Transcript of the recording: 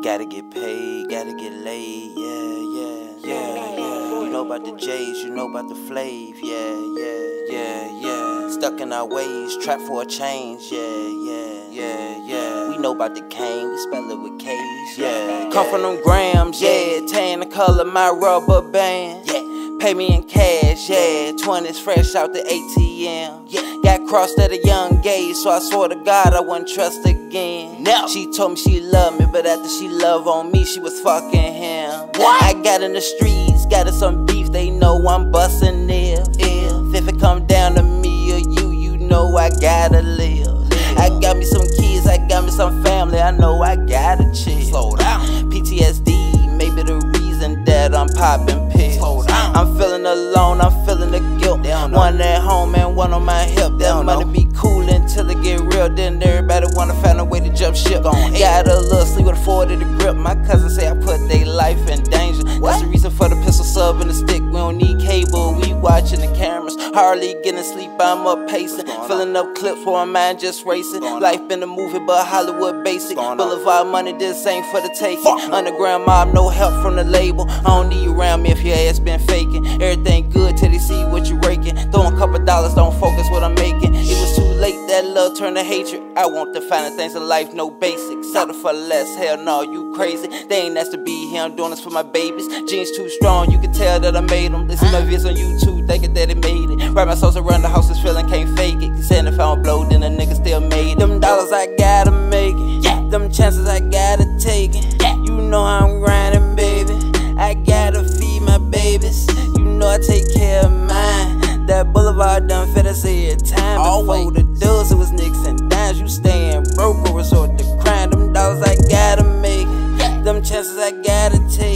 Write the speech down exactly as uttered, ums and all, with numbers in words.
Gotta get paid, gotta get laid, yeah, yeah, yeah, yeah. You know about the J's, you know about the Flav, yeah, yeah, yeah, yeah. Stuck in our ways, trapped for a change, yeah, yeah, yeah, yeah. We know about the cane, we spell it with K's, yeah. Come from them grams, yeah, tan the color my rubber band, yeah. Pay me in cash, yeah, twenties fresh out the A T M, yeah. Got crossed at a young age, so I swore to God I wouldn't trust again. No. She told me she loved me, but after she loved on me, she was fucking him. What? I got in the streets, got in some beef, they know I'm bustin' if, if If it come down to me or you, you know I gotta live. live. I got me some kids, I got me some family, I know I gotta chill. Slow down. P T S D, maybe the reason that I'm popping pills. Slow down. I'm feeling alone, I'm feeling the guilt. One at home and one on my hip. That money be cool until it get real. Then everybody wanna find a way to jump ship. Got a little sleep with a forty to grip. My cousin say I put their life in danger. What? That's the reason for the pistol sub and the stick. We don't need cable, we watching the cameras. Hardly getting sleep, I'm up pacing. Filling up clips while my mind just racing. Life been a movie, but Hollywood basic. Boulevard money, this ain't for the taking. Underground mob, no help from the label. I don't need you around me if your ass been faking. Everything good till they see what you raking. Throwing a couple dollars, don't focus what I'm making. It was too late, that love turned to hatred. I want the finer things in life, no basics. Settle for less, hell no, you crazy. They ain't asked to be here, I'm doing this for my babies. Jeans too strong, you can tell that I made them. They see my vids on YouTube, thinking that it made it. Write my sauce around the house, this feeling can't fake it. Saying if I don't blow, then a nigga still made it. Them dollars I gotta make it, yeah. Them chances I gotta take it, yeah. You know I'm grinding, baby. I gotta feed my babies. You know I take care of mine. That boulevard done fed us every time. Before the dubs, it was nicks and dimes. You staying broke or resort to crime. Them dollars I gotta make it, yeah. Them chances I gotta take.